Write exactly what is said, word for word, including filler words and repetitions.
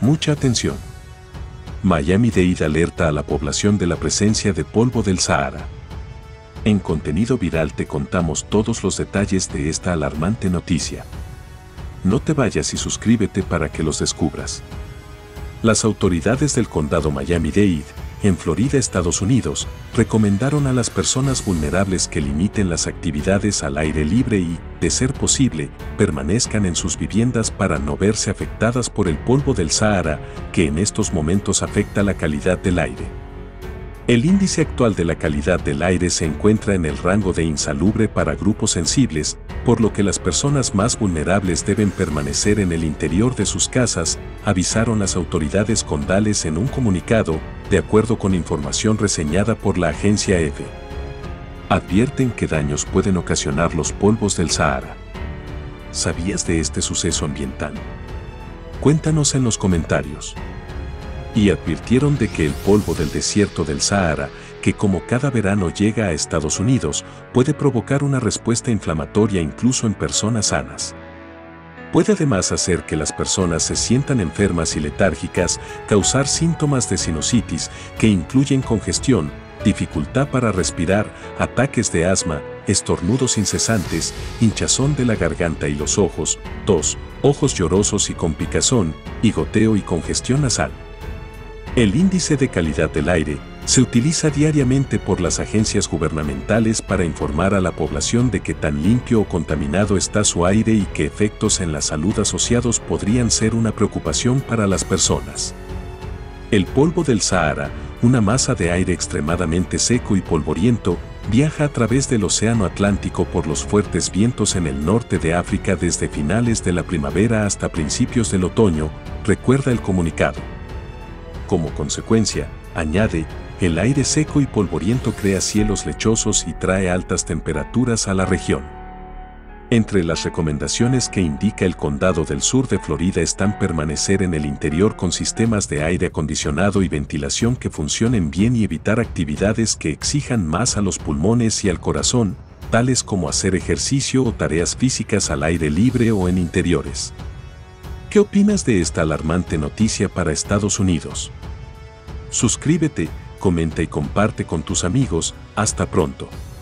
Mucha atención. Miami-Dade alerta a la población de la presencia de polvo del Sahara. En contenido viral te contamos todos los detalles de esta alarmante noticia. No te vayas y suscríbete para que los descubras. Las autoridades del condado Miami-Dade, en Florida, Estados Unidos, recomendaron a las personas vulnerables que limiten las actividades al aire libre y, de ser posible, permanezcan en sus viviendas para no verse afectadas por el polvo del Sahara, que en estos momentos afecta la calidad del aire. El índice actual de la calidad del aire se encuentra en el rango de insalubre para grupos sensibles, por lo que las personas más vulnerables deben permanecer en el interior de sus casas, avisaron las autoridades condales en un comunicado, de acuerdo con información reseñada por la agencia E F E. Advierten que daños pueden ocasionar los polvos del Sahara. ¿Sabías de este suceso ambiental? Cuéntanos en los comentarios. Y advirtieron de que el polvo del desierto del Sahara, que como cada verano llega a Estados Unidos, puede provocar una respuesta inflamatoria incluso en personas sanas. Puede además hacer que las personas se sientan enfermas y letárgicas, causar síntomas de sinusitis, que incluyen congestión, dificultad para respirar, ataques de asma, estornudos incesantes, hinchazón de la garganta y los ojos, tos, ojos llorosos y con picazón, y goteo y congestión nasal. El índice de calidad del aire se utiliza diariamente por las agencias gubernamentales para informar a la población de qué tan limpio o contaminado está su aire y qué efectos en la salud asociados podrían ser una preocupación para las personas. El polvo del Sahara, una masa de aire extremadamente seco y polvoriento, viaja a través del Océano Atlántico por los fuertes vientos en el norte de África desde finales de la primavera hasta principios del otoño, recuerda el comunicado. Como consecuencia, añade, el aire seco y polvoriento crea cielos lechosos y trae altas temperaturas a la región. Entre las recomendaciones que indica el condado del sur de Florida están permanecer en el interior con sistemas de aire acondicionado y ventilación que funcionen bien y evitar actividades que exijan más a los pulmones y al corazón, tales como hacer ejercicio o tareas físicas al aire libre o en interiores. ¿Qué opinas de esta alarmante noticia para Estados Unidos? Suscríbete, comenta y comparte con tus amigos. Hasta pronto.